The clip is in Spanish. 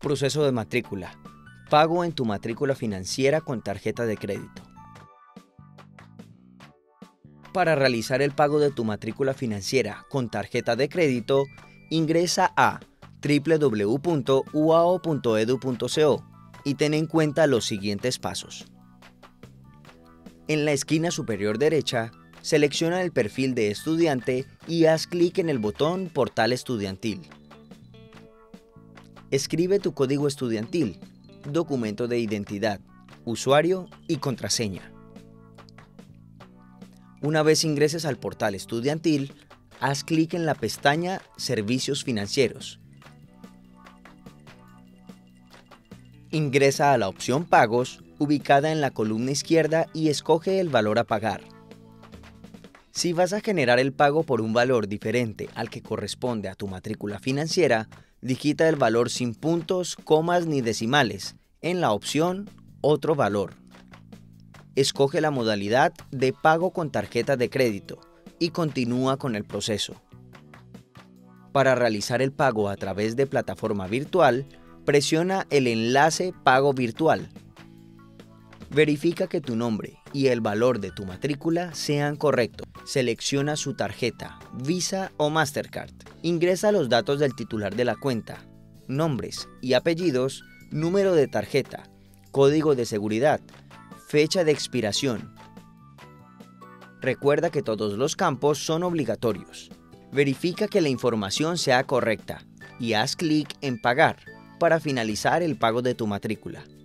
Proceso de matrícula. Pago en tu matrícula financiera con tarjeta de crédito. Para realizar el pago de tu matrícula financiera con tarjeta de crédito, ingresa a www.uao.edu.co y ten en cuenta los siguientes pasos. En la esquina superior derecha, selecciona el perfil de estudiante y haz clic en el botón Portal Estudiantil. Escribe tu código estudiantil, documento de identidad, usuario y contraseña. Una vez ingreses al portal estudiantil, haz clic en la pestaña Servicios financieros. Ingresa a la opción Pagos, ubicada en la columna izquierda, y escoge el valor a pagar. Si vas a generar el pago por un valor diferente al que corresponde a tu matrícula financiera, digita el valor sin puntos, comas ni decimales en la opción Otro valor. Escoge la modalidad de pago con tarjeta de crédito y continúa con el proceso. Para realizar el pago a través de plataforma virtual, presiona el enlace Pago virtual. Verifica que tu nombre y el valor de tu matrícula sean correctos. Selecciona su tarjeta, Visa o Mastercard. Ingresa los datos del titular de la cuenta, nombres y apellidos, número de tarjeta, código de seguridad, fecha de expiración. Recuerda que todos los campos son obligatorios. Verifica que la información sea correcta y haz clic en Pagar para finalizar el pago de tu matrícula.